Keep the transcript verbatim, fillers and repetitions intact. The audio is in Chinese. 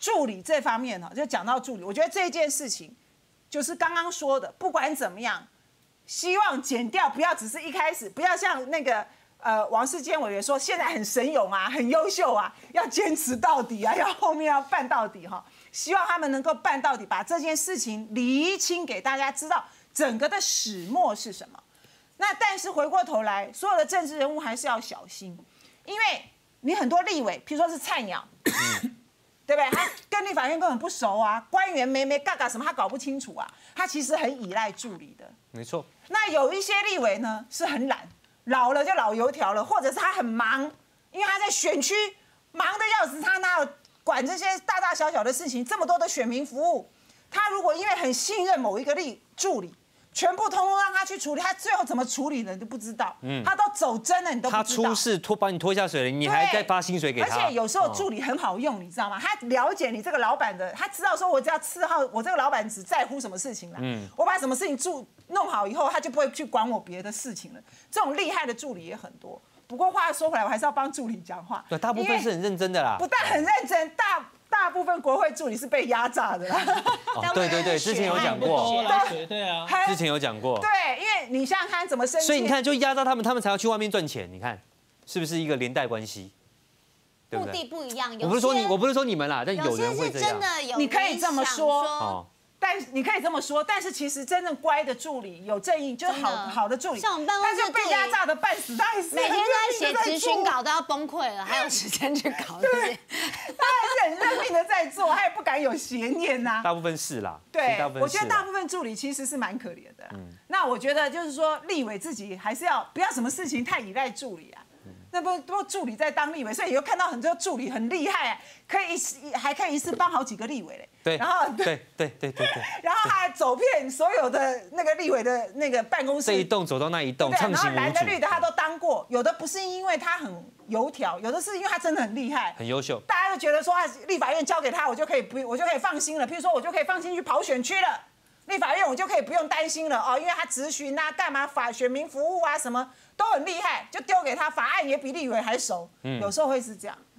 助理这方面哈，就讲到助理，我觉得这件事情就是刚刚说的，不管怎么样，希望减掉，不要只是一开始，不要像那个呃王世坚委员说，现在很神勇啊，很优秀啊，要坚持到底啊，要后面要办到底哈。希望他们能够办到底，把这件事情厘清给大家知道整个的始末是什么。那但是回过头来，所有的政治人物还是要小心，因为你很多立委，譬如说是菜鸟，对不对？他跟立法院根本不熟啊，官员没没嘎嘎什么他搞不清楚啊，他其实很依赖助理的。 没错。 那有一些立委呢是很懒，老了就老油条了，或者是他很忙，因为他在选区忙得要死，他哪有管这些大大小小的事情？这么多的选民服务，他如果因为很信任某一个立助理，全部通通让他去处理，他最后怎么处理呢？你都不知道。嗯，他都走真了，你都不知道。 他出事拖把你拖下水了，你还在发薪水给他。 而且有时候助理很好用，你知道吗？他了解你这个老板的，他知道说我只要伺候我这个老板只在乎什么事情啦。嗯，我把什么事情做弄好以后，他就不会去管我别的事情了。这种厉害的助理也很多。不过话说回来，我还是要帮助理讲话。 对，大部分是很认真的啦。 不但很认真，大。大部分国会助理是被压榨的啦。 哦，对对对，之前有讲过。 对对啊， 之前有讲过。 对，因为你想想看怎么升迁。 所以你看，就压榨他们，他们才要去外面赚钱。你看，是不是一个连带关系？对不对？ 目的不一样。 我不是说你，我不是说你们啦，但有人会这样。 真的有， 你可以这么说。 哦。 但你可以这么说，但是其实真正乖的助理有正义，就是好好的助理， 像我们办公室但是被压榨的半死，他也是每天都在写咨询稿，都要崩溃了，还有时间去搞这些。 他还是很认命的在做，他也不敢有邪念呐。 大部分是啦， 对，我觉得大部分助理其实是蛮可怜的。嗯，那我觉得就是说，立委自己还是要不要什么事情太依赖助理啊。那不不助理在当立委，所以又看到很多助理很厉害，可以一次还可以一次帮好几个立委嘞。 对， 然后对对对对对， 然后还走遍所有的那个立委的那个办公室， 这一栋走到那一栋，畅行无阻。 然后蓝的绿的他都当过，有的不是因为他很油条，有的是因为他真的很厉害， 很优秀。 大家都觉得说啊，立法院交给他，我就可以不，我就可以放心了。譬如说，我就可以放心去跑选区了。立法院我就可以不用担心了哦，因为他质询啊、干嘛法选民服务啊，什么都很厉害，就丢给他，法案也比立委还熟，有时候会是这样。